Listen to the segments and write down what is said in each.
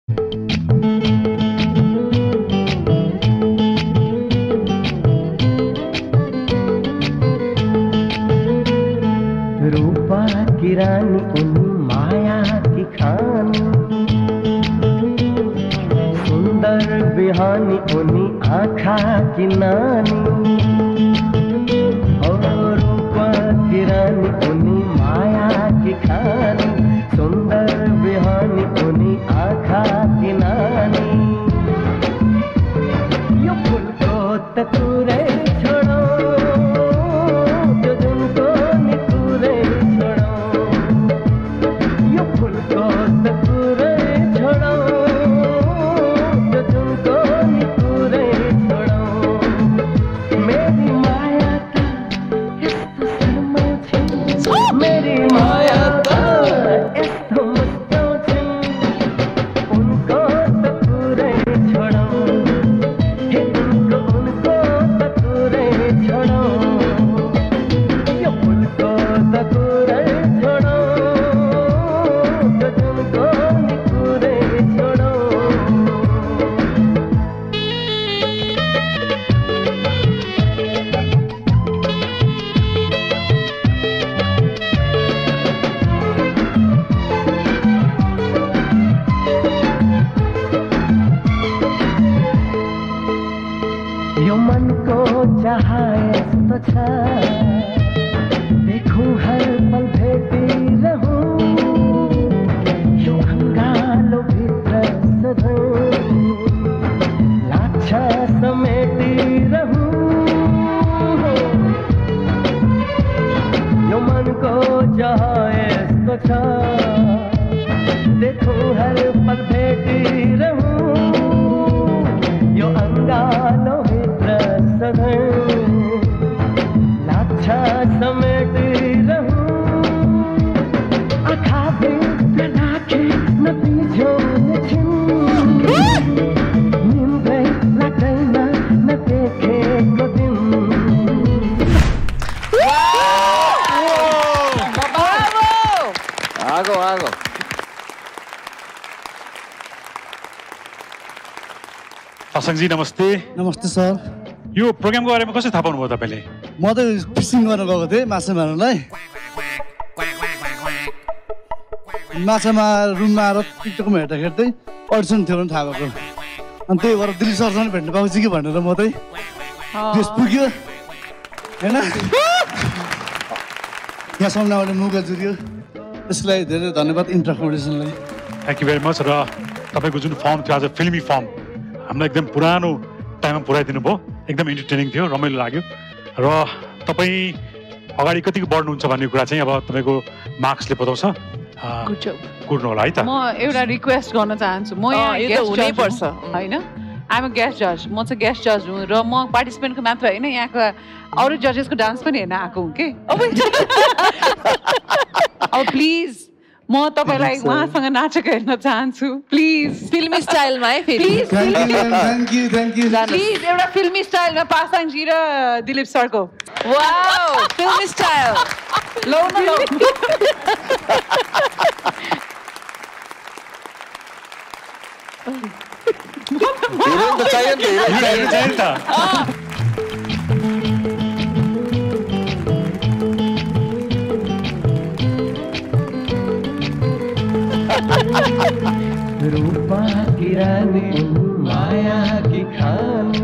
रूपा की रानी उनी माया की खानी सुंदर बिहानी उनी आँखा की नानी और रूपा की रानी उनी माया की खानी सुंदर बिहानी उनी आँखा की नानी यो फूल को तकुरे छोड़ो जो जुनको निकुरे छोड़ो यो फूल को तकुरे छोड़ो जो जुनको निकुरे छोड़ो मेरी माया का यस्तो शर्मा छ मेरी माया का यस्तो मुस्को छ उनको तकुरे छोड़ो हे उनको तकुरे छोड़ो यो फूल को तकुरे छोड़ो जो जुनको निकुरे छोड़ो यो मन को चाहा यस्तो छ देखूं हर पल भेटी रहूं यो अङ्गालो भित्र सधैँ लाग्छ समेटी रहूं यो मन को चाहा यस्तो छ देखूं हर पल भेटी रहूं यो अङ्गालो भित्र सधैँ लाग्छ समेटी रहूं आँखा भित्र राखे नबिझो निन्द्रै लाग्दैन नदेखेको दिन आगो असङजी नमस्ते। नमस्ते सर। यो प्रोग्रामको बारेमा कसरी थाहा पाउनुभयो तपाईँले? म त फिसिङ गर्न गएको थिएँ माछा मार्नलाई। माछा रुममा आएर टिकटकमा हेर्दा हेर्दै अडिसन थियो भने थाहा भएको अनि त्यही भएर दिल्ली सरसँग भेट्नु पाउँछ कि भनेर म चाहिँ देश पुग्यो होइन यहाँसम्म नआउने मौका जुर्यो यसलाई धेरै धन्यवाद इन्ट्रा फाउन्डेसनलाई। Thank you very much. र तपाईँको जुन फर्म थियो आज फिल्मी फर्म हामीलाई एकदम पुरानो टाइममा पुऱ्याइदिनु भयो, एकदम इन्टरटेनिङ थियो, रमाइलो लाग्यो। र तपाईँ अगाडि कतिको बढ्नुहुन्छ भन्ने कुरा चाहिँ अब तपाईँको मार्क्सले बताउँछ। कुर्नु होला है त। म एउटा रिक्वेस्ट गर्न चाहन्छु, म यहाँ हुनैपर्छ होइन, आइएम अ गेस्ट जज, म चाहिँ गेस्ट जज हुँ र म पार्टिसिपेन्टको मात्र होइन यहाँको अरू जजेसको डान्स पनि हेर्न आएको हुँ कि। अब प्लिज म तपाईँलाई उहाँसँग नाचेको हेर्न चाहन्छु प्लिज। फिल्मी स्टाइलमा है फेरि प्लिज एउटा फिल्मी स्टाइलमा पासाङजी र दिलीप सरको। वाउ फिल्मी स्टाइल लौ न लौ। रूपा की रानी माया की खानी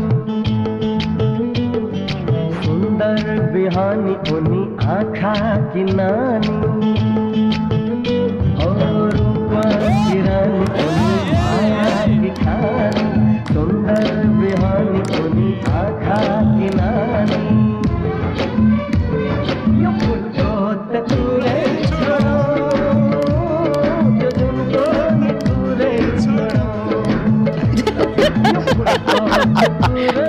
सुंदर बिहानी उनी आँखा की नानी और रूपा की रानी उनी माया की खानी सुंदर बिहानी उनी आँखा की नानी यो फूल को तकुरे छोड़ो जो जुनको निकुरे छोड़ो यो फूल को तकुरे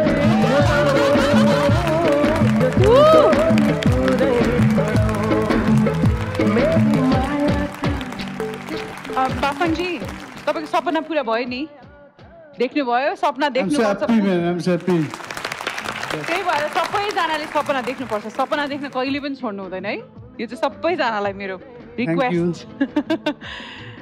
छोड़ो जो जुनको निकुरे छोड़ो मेरी माया का। पासाङजी तपाईँको सपना पुरा भयो नि, देख्नुभयो सपना देख्नुपर्छ। त्यही भएर सबैजनाले सपना देख्नुपर्छ, सपना देख्न कहिले पनि छोड्नु हुँदैन है, यो चाहिँ सबैजनालाई मेरो रिक्वेस्ट।